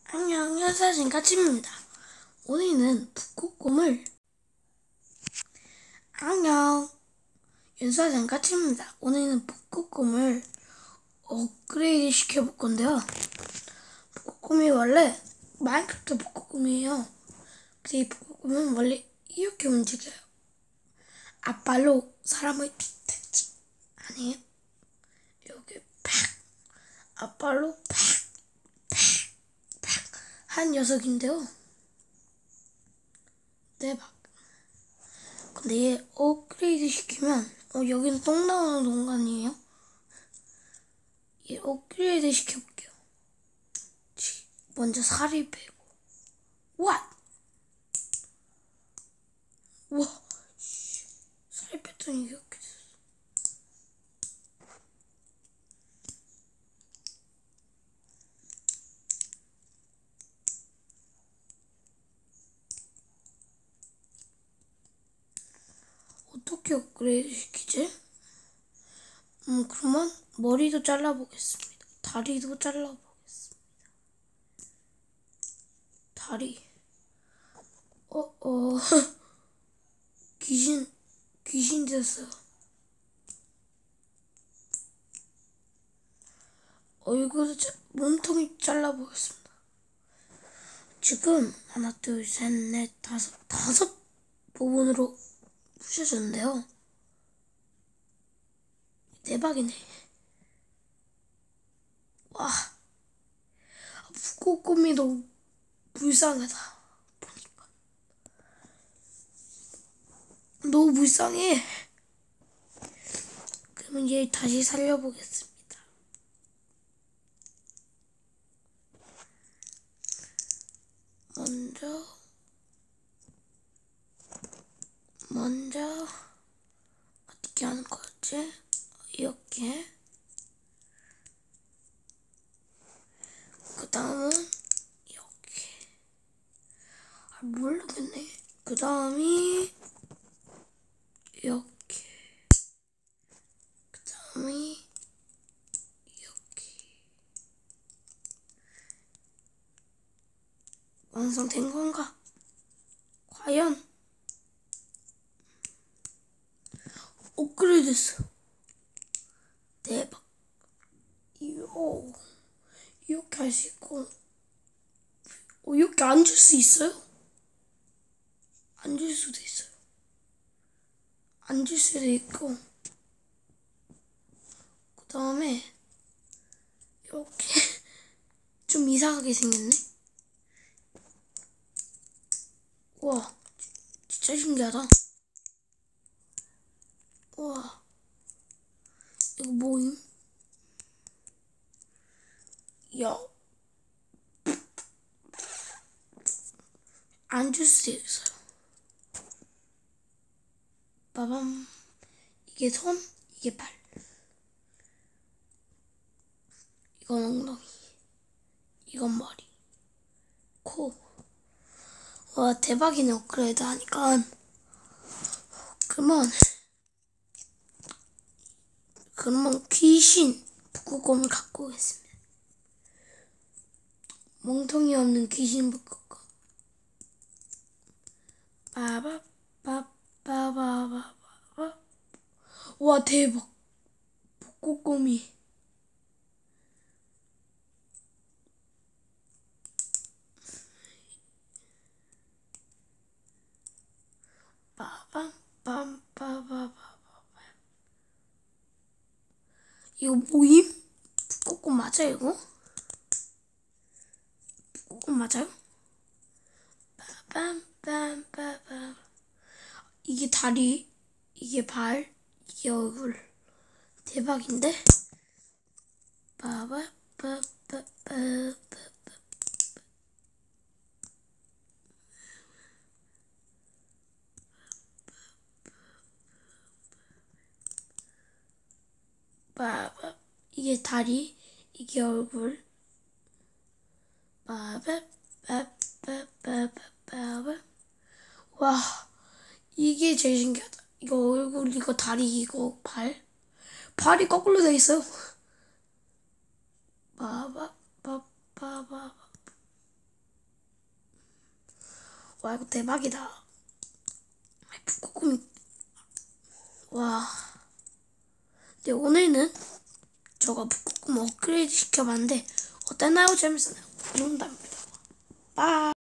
안녕, 연사진까지입니다. 오늘은 북극곰을 안녕, 연사진까지입니다. 오늘은 북극곰을 업그레이드 시켜볼 건데요. 북극곰이 원래 마인크래프트 북극곰이에요. 근데 이 북극곰은 원래 이렇게 움직여요. 앞발로 사람을 탁탁 아니에요. 이렇게 팍 앞발로 팍팍팍 한 녀석인데요. 대박. 근데 얘 업그레이드 시키면 여기는 똥 나오는 공간이에요. 얘 업그레이드 시켜볼게요. 먼저 살이 빼고 와 살이 뺐더니 이렇게 됐어. 어떻게 업그레이드 시키지? 그러면 머리도 잘라보겠습니다. 다리도 잘라보겠습니다. 다리. 귀신 됐어요. 몸통이 잘라보겠습니다. 지금 하나, 둘, 셋, 넷, 다섯 부분으로 부셔졌는데요. 대박이네. 와, 북극곰이 너무 불쌍하다. 보니까 너무 불쌍해. 그러면 얘 다시 살려보겠습니다. 먼저 어떻게 하는 거였지? 이렇게. 그 다음은 이렇게. 모르겠네. 그 다음이 이렇게. 그 다음이 이렇게. 완성된 건가? 과연? 업그레이드 됐어. 대박. 이렇게 할 수 있고, 이렇게 앉을 수 있어요? 앉을 수도 있어요. 앉을 수도 있고, 그 다음에 이렇게 좀 이상하게 생겼네. 우와, 진짜 신기하다. 우와, 이거 뭐임? 야, 앉을 수 있어요. 빠밤. 이게 손, 이게 발. 이건 엉덩이. 이건 머리. 코. 와, 대박이네, 업그레이드 하니까. 그러면 귀신 북극곰을 갖고 오겠습니다. 멍텅이 없는 귀신 북극곰. 빠바바바바바바. 와, 대박. 북극곰이. 빠밤빰빠바바바. 이거 뭐임? 북극곰 맞아요, 이거? 북극곰 맞아요? 빠밤빰빠바. 이게 다리, 이게 발, 이게 얼굴. 대박인데? 빠바빠빠빠빠. 빠바. 이게 다리, 이게 얼굴. 빠바빠빠빠빠. 와, 이게 제일 신기하다. 이거 얼굴, 이거 다리, 이거 발. 발이 거꾸로 돼 있어요. 빠바빠빠빠. 와, 이거 대박이다. 북극곰이, 와. 네, 오늘은 저가 북극곰 업그레이드 시켜봤는데, 어땠나요? 재밌었나요? 이 정도입니다. 빠이.